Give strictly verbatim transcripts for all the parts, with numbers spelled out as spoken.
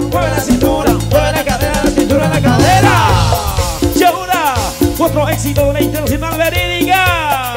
mueve la cintura, mueve la cadera, la cintura, la cadera. Y ahora, otro éxito de la Internacional Verídica.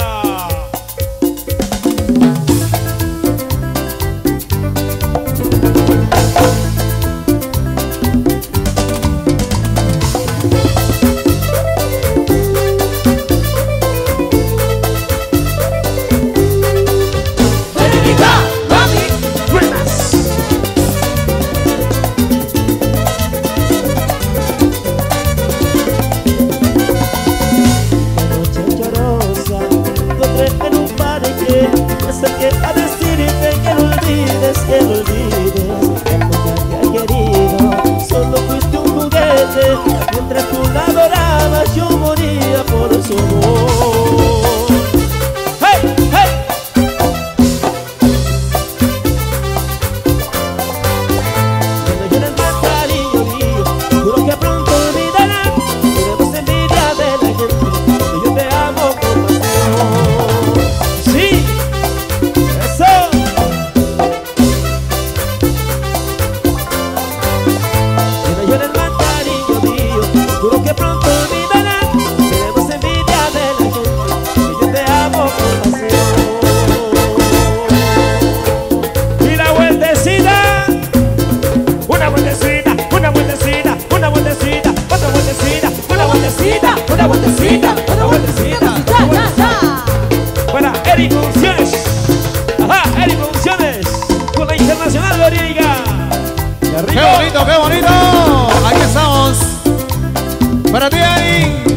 Que lo olvides, como te había querido. Solo fuiste un juguete, mientras tú la adorabas yo moría por su amor. ¡Hey! ¡Hey! Cuando llenes más cariño mío, juro que pronto olvidarás. Tenemos envidia de la gente, que yo te amo con pasión. ¡Sí! ¡Eso! Llores más cariño mío, juro que pronto olvidarás. Tenemos envidia de la gente, que yo te amo con pasión. Y la vueltecita, una vueltecita, una vueltecita, una vueltecita, otra vueltecita, una vueltecita, una vueltecita, otra vueltecita. Para Eric Producciones, ajá, Eric Producciones, con la Internacional Verídica. ¡Qué bonito, qué bonito! Aquí estamos. Para ti, ahí.